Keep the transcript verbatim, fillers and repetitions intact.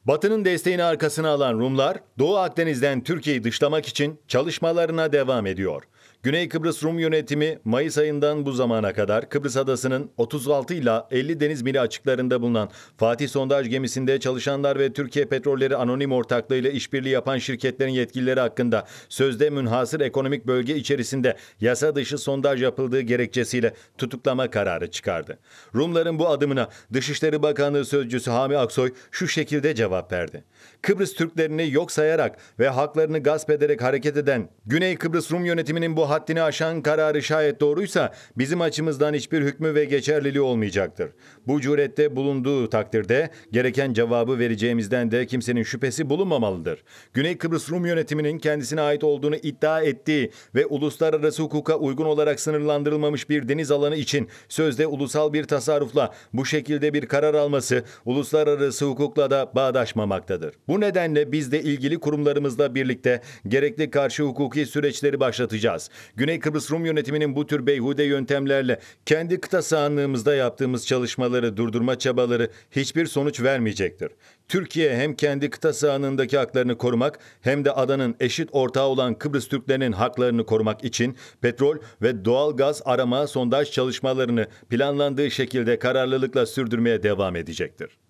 Batı'nın desteğini arkasına alan Rumlar, Doğu Akdeniz'den Türkiye'yi dışlamak için çalışmalarına devam ediyor. Güney Kıbrıs Rum yönetimi Mayıs ayından bu zamana kadar Kıbrıs Adası'nın otuz altı ila elli deniz mili açıklarında bulunan Fatih sondaj gemisinde çalışanlar ve Türkiye Petrolleri Anonim Ortaklığı ile işbirliği yapan şirketlerin yetkilileri hakkında sözde münhasır ekonomik bölge içerisinde yasa dışı sondaj yapıldığı gerekçesiyle tutuklama kararı çıkardı. Rumların bu adımına Dışişleri Bakanlığı Sözcüsü Hami Aksoy şu şekilde cevap verdi. Kıbrıs Türklerini yok sayarak ve haklarını gasp ederek hareket eden Güney Kıbrıs Rum yönetiminin bu haddini aşan kararı şayet doğruysa bizim açımızdan hiçbir hükmü ve geçerliliği olmayacaktır. Bu cürette bulunduğu takdirde gereken cevabı vereceğimizden de kimsenin şüphesi bulunmamalıdır. Güney Kıbrıs Rum yönetiminin kendisine ait olduğunu iddia ettiği ve uluslararası hukuka uygun olarak sınırlandırılmamış bir deniz alanı için sözde ulusal bir tasarrufla bu şekilde bir karar alması uluslararası hukukla da bağdaşmamaktadır. Bu nedenle biz de ilgili kurumlarımızla birlikte gerekli karşı hukuki süreçleri başlatacağız. Güney Kıbrıs Rum yönetiminin bu tür beyhude yöntemlerle kendi kıta sahanlığımızda yaptığımız çalışmaları durdurma çabaları hiçbir sonuç vermeyecektir. Türkiye hem kendi kıta sahanlığındaki haklarını korumak hem de adanın eşit ortağı olan Kıbrıs Türklerinin haklarını korumak için petrol ve doğal gaz arama sondaj çalışmalarını planlandığı şekilde kararlılıkla sürdürmeye devam edecektir.